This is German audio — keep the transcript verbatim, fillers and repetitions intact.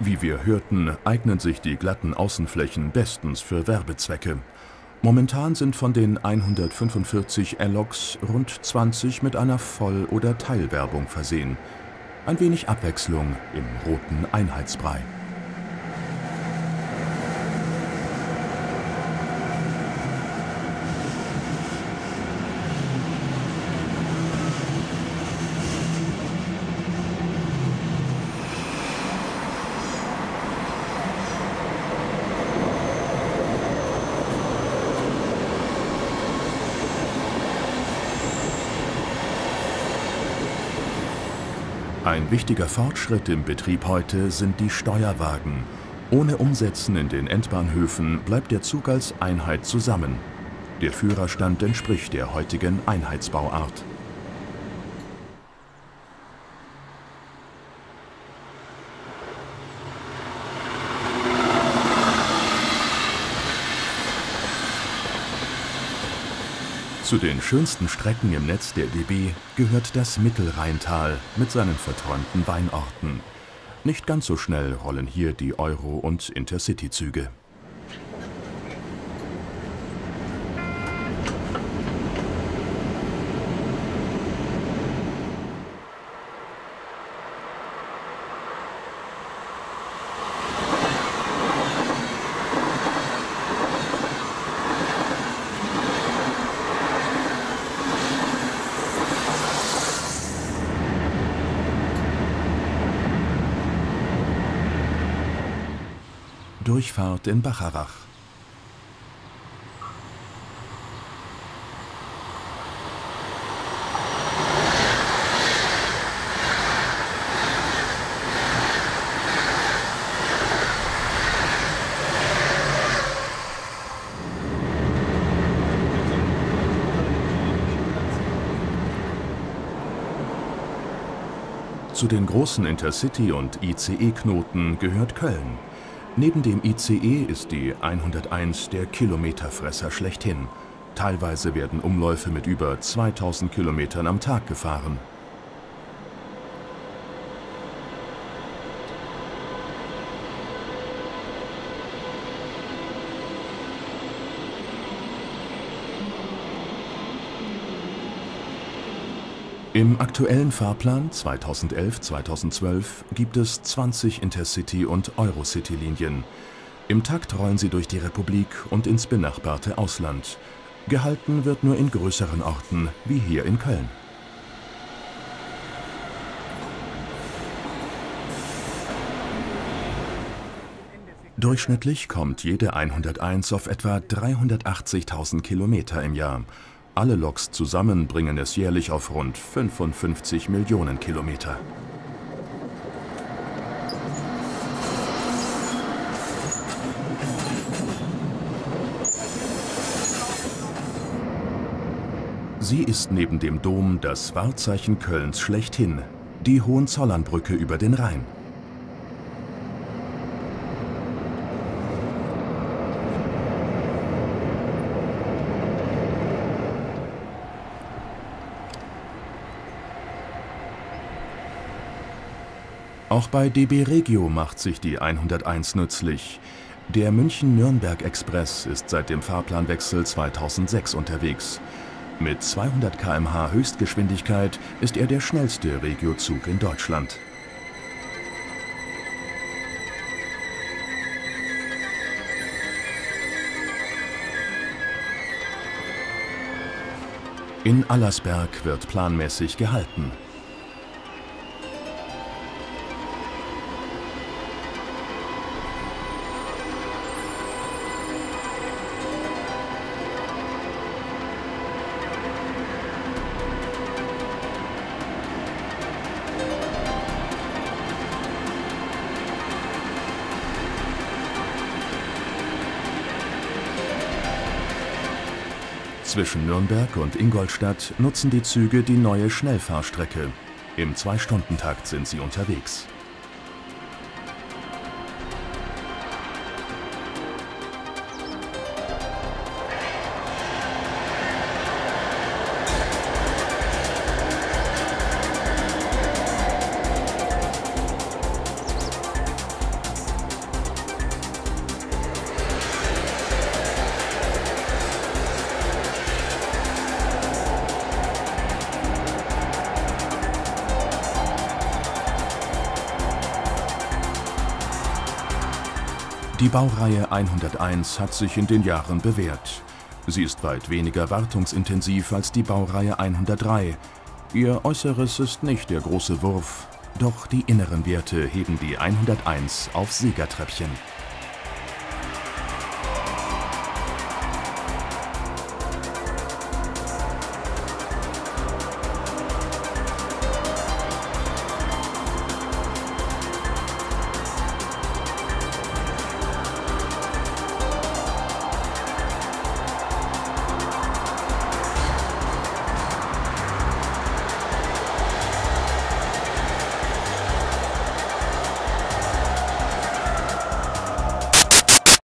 Wie wir hörten, eignen sich die glatten Außenflächen bestens für Werbezwecke. Momentan sind von den hundertfünfundvierzig L-Loks rund zwanzig mit einer Voll- oder Teilwerbung versehen. Ein wenig Abwechslung im roten Einheitsbrei. Ein wichtiger Fortschritt im Betrieb heute sind die Steuerwagen. Ohne Umsetzen in den Endbahnhöfen bleibt der Zug als Einheit zusammen. Der Führerstand entspricht der heutigen Einheitsbauart. Zu den schönsten Strecken im Netz der D B gehört das Mittelrheintal mit seinen verträumten Weinorten. Nicht ganz so schnell rollen hier die Euro- und Intercity-Züge. Durchfahrt in Bacharach. Zu den großen Intercity- und I C E-Knoten gehört Köln. Neben dem I C E ist die hunderteins der Kilometerfresser schlechthin. Teilweise werden Umläufe mit über zweitausend Kilometern am Tag gefahren. Im aktuellen Fahrplan zweitausendelf bis zweitausendzwölf gibt es zwanzig Intercity- und Eurocity-Linien. Im Takt rollen sie durch die Republik und ins benachbarte Ausland. Gehalten wird nur in größeren Orten, wie hier in Köln. Durchschnittlich kommt jede hunderteins auf etwa dreihundertachtzigtausend Kilometer im Jahr. Alle Loks zusammen bringen es jährlich auf rund fünfundfünfzig Millionen Kilometer. Sie ist neben dem Dom das Wahrzeichen Kölns schlechthin, die Hohenzollernbrücke über den Rhein. Auch bei D B Regio macht sich die hunderteins nützlich. Der München-Nürnberg-Express ist seit dem Fahrplanwechsel zweitausendsechs unterwegs. Mit zweihundert Kilometer pro Stunde Höchstgeschwindigkeit ist er der schnellste Regio-Zug in Deutschland. In Allersberg wird planmäßig gehalten. Zwischen Nürnberg und Ingolstadt nutzen die Züge die neue Schnellfahrstrecke. Im Zwei-Stunden-Takt sind sie unterwegs. Die Baureihe hunderteins hat sich in den Jahren bewährt. Sie ist weit weniger wartungsintensiv als die Baureihe hundertdrei. Ihr Äußeres ist nicht der große Wurf, doch die inneren Werte heben die hunderteins auf Siegertreppchen.